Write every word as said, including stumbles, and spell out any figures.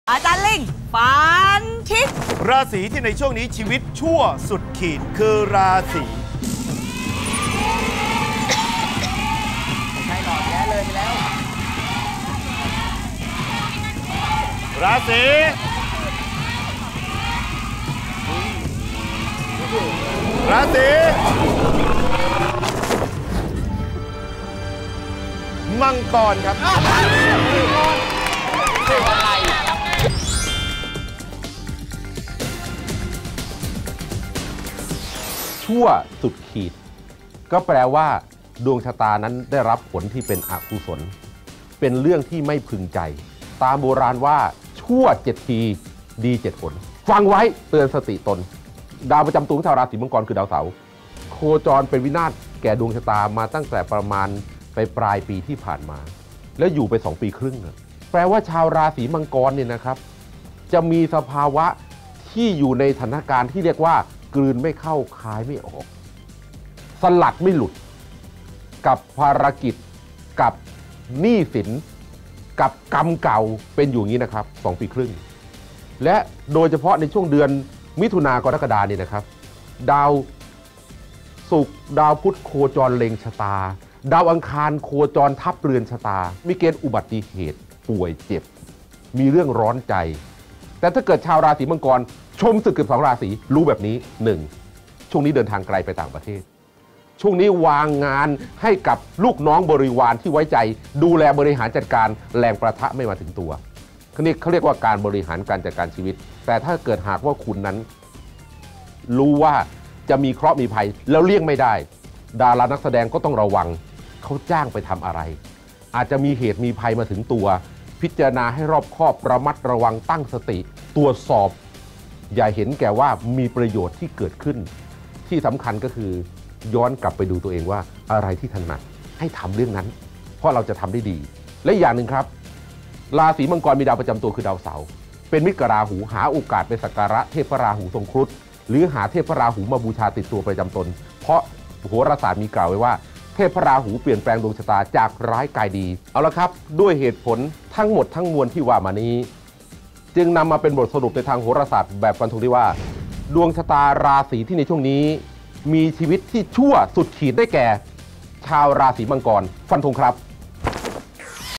อาจารย์ลิงฟันทิศราศีที่ในช่วงนี้ชีวิตชั่วสุดขีดคือราศีใช่หลอดแย่เลยไปแล้วราศีราศีมังกรครับชั่วสุดขีดก็แปลว่าดวงชะตานั้นได้รับผลที่เป็นอกุศลเป็นเรื่องที่ไม่พึงใจตามโบราณว่าชั่วเจ็ดทีดีเจ็ดผลฟังไว้เตือนสติตนดาวประจำตัวของชาวราศีมังกรคือดาวเสาร์โคจรเป็นวินาศแก่ดวงชะตามาตั้งแต่ประมาณไปปลายปีที่ผ่านมาแล้วอยู่ไปสองปีครึ่งนะแปลว่าชาวราศีมังกรเนี่ยนะครับจะมีสภาวะที่อยู่ในสถานการณ์ที่เรียกว่ากลืนไม่เข้าคายไม่ออกสลัดไม่หลุดกับภารกิจกับหนี้สินกับกรรมเก่าเป็นอยู่อย่างนี้นะครับสองปีครึ่งและโดยเฉพาะในช่วงเดือนมิถุนายนกรกฎาคมนี่นะครับดาวศุกร์ดาวพุธโคจรเล็งชะตาดาวอังคารโคจรทับเรือนชะตามีเกณฑ์อุบัติเหตุป่วยเจ็บมีเรื่องร้อนใจแต่ถ้าเกิดชาวราศีมังกรชมศึกกับสองราศีรู้แบบนี้หนึ่งช่วงนี้เดินทางไกลไปต่างประเทศช่วงนี้วางงานให้กับลูกน้องบริวารที่ไว้ใจดูแลบริหารจัดการแรงประทะไม่มาถึงตัวนี่เขาเรียกว่าการบริหารการจัดการชีวิตแต่ถ้าเกิดหากว่าคุณนั้นรู้ว่าจะมีเคราะห์มีภัยแล้วเลี่ยงไม่ได้ดารานักแสดงก็ต้องระวังเขาจ้างไปทำอะไรอาจจะมีเหตุมีภัยมาถึงตัวพิจารณาให้รอบคอบระมัดระวังตั้งสติตรวจสอบอย่าเห็นแก่ว่ามีประโยชน์ที่เกิดขึ้นที่สำคัญก็คือย้อนกลับไปดูตัวเองว่าอะไรที่ถนัดให้ทำเรื่องนั้นเพราะเราจะทำได้ดีและอย่างหนึ่งครับราศีมังกรมีดาวประจำตัวคือดาวเสาร์เป็นมิตรกับราหูหาโอกาสไปสักการะเทพราหูทรงครุฑหรือหาเทพราหูมาบูชาติดตัวประจำตนเพราะโหราศาสตร์มีกล่าวไว้ว่าเทพราหูเปลี่ยนแปลงดวงชะตาจากร้ายกลายดีเอาละครับด้วยเหตุผลทั้งหมดทั้งมวลที่ว่ามานี้จึงนำมาเป็นบทสรุปในทางโหราศาสตร์แบบฟันธงที่ว่าดวงชะตาราศีที่ในช่วงนี้มีชีวิตที่ชั่วสุดขีดได้แก่ชาวราศีมังกรฟันธงครับ